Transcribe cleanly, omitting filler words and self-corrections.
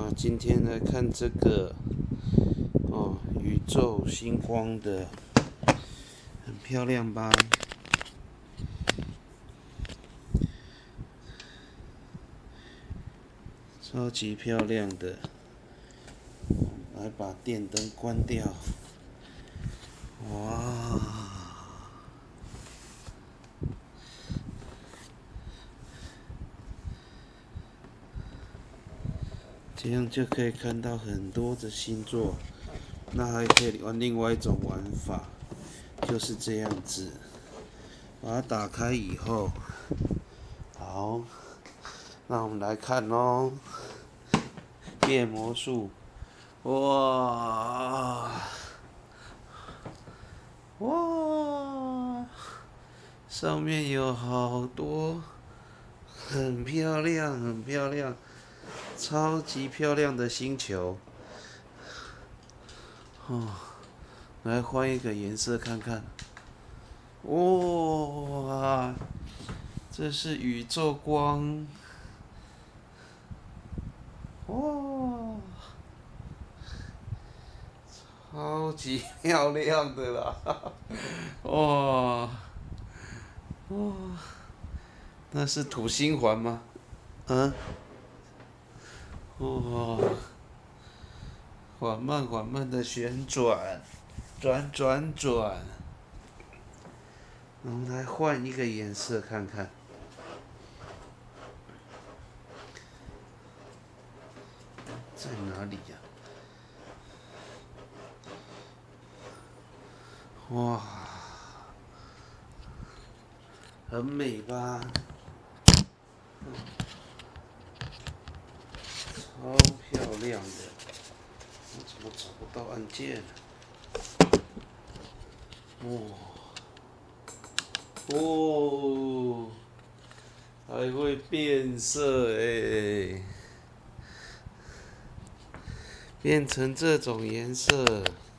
今天来看这个宇宙星光的，很漂亮吧？超级漂亮的。来把电灯关掉。哇！这样就可以看到很多的星座。那还可以玩另外一种玩法，就是这样子，把它打开以后，好，那我们来看咯。变魔术，哇，哇，上面有好多，很漂亮，很漂亮，超级漂亮的星球。来换一个颜色看看。哇，这是宇宙光。哇，超级漂亮的啦！哇，哇，那是土星环吗？嗯，哇，缓慢缓慢的旋转，转。我们来换一个颜色看看。在哪里呀？哇，很美吧？超漂亮的。我怎么找不到按键？哦，还会变色变成这种颜色。